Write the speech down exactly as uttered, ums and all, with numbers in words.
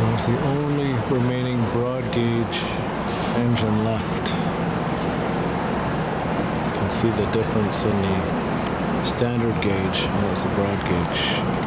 It's the only remaining broad gauge engine left. You can see the difference in the standard gauge. That was the broad gauge.